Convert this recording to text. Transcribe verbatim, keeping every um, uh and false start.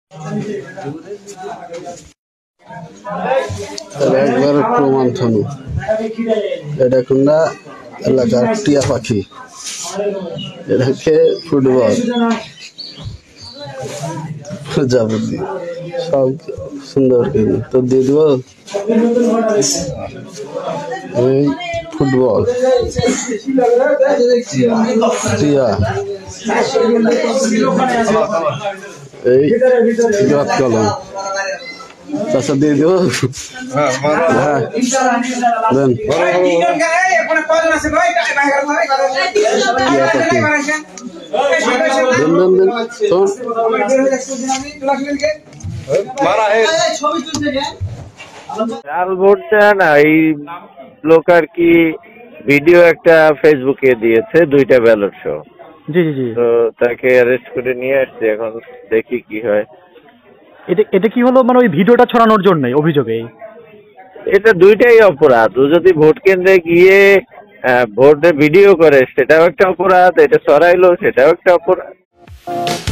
একবার প্রমাণ থানু এটা কোনটা এলাকার টিয়া পাখি এটাকে ফুটবল প্রজাপতি সব সুন্দর কিন্তু তো দিয়ে দিব এই ফুটবল টিয়া এই গাছ কলম চাষা দিয়ে দিব হ্যাঁ দেন জাল ভোট না এই লোক আর কি ভিডিও একটা ফেসবুকে দিয়েছে দুইটা ব্যালট শো। জি জি জি তো তাকে অ্যারেস্ট করে নিয়ে আসছে, এখন দেখি কি হয়। এটা এটা কি হলো মানে ওই ভিডিওটা ছড়ানোর জন্য অভিযোগে? এটা দুইটাই অপরাধ। ও যদি ভোট কেন্দ্রে গিয়ে ভোটে ভিডিও করে সেটাও একটা অপরাধ, এটা ছড়াইলো সেটাও একটা অপরাধ।